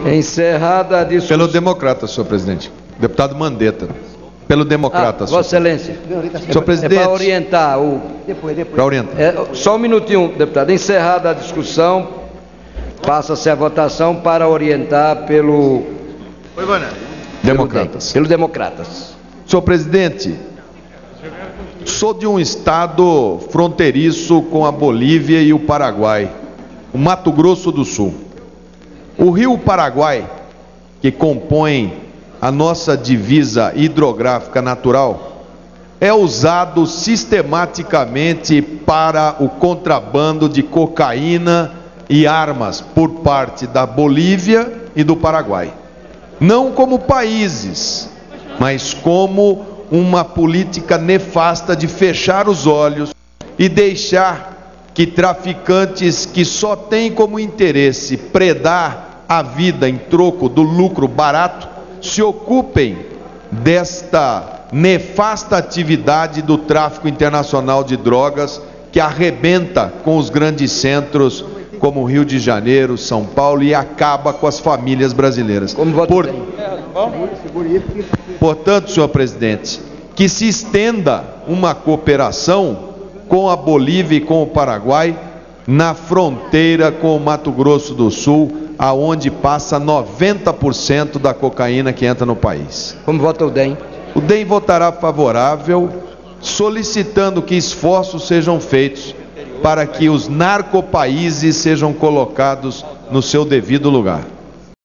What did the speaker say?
Encerrada a discussão. Pelo Democrata, senhor presidente. Deputado Mandetta. Pelo Democrata, senhor. Vossa Excelência. Senhor presidente. É para orientar o... Para orientar. Só um minutinho, deputado. Encerrada a discussão, passa-se a votação para orientar pelo... Democratas. Pelo Democratas. Senhor presidente, sou de um estado fronteiriço com a Bolívia e o Paraguai, o Mato Grosso do Sul. O rio Paraguai, que compõe a nossa divisa hidrográfica natural, é usado sistematicamente para o contrabando de cocaína e armas por parte da Bolívia e do Paraguai. Não como países, mas como uma política nefasta de fechar os olhos e deixar que traficantes que só têm como interesse predar a vida em troco do lucro barato se ocupem desta nefasta atividade do tráfico internacional de drogas que arrebenta com os grandes centros como Rio de Janeiro, São Paulo e acaba com as famílias brasileiras. Portanto, senhor presidente, que se estenda uma cooperação com a Bolívia e com o Paraguai na fronteira com o Mato Grosso do Sul, aonde passa 90% da cocaína que entra no país. Como vota o DEM? O DEM votará favorável, solicitando que esforços sejam feitos para que os narcopaíses sejam colocados no seu devido lugar.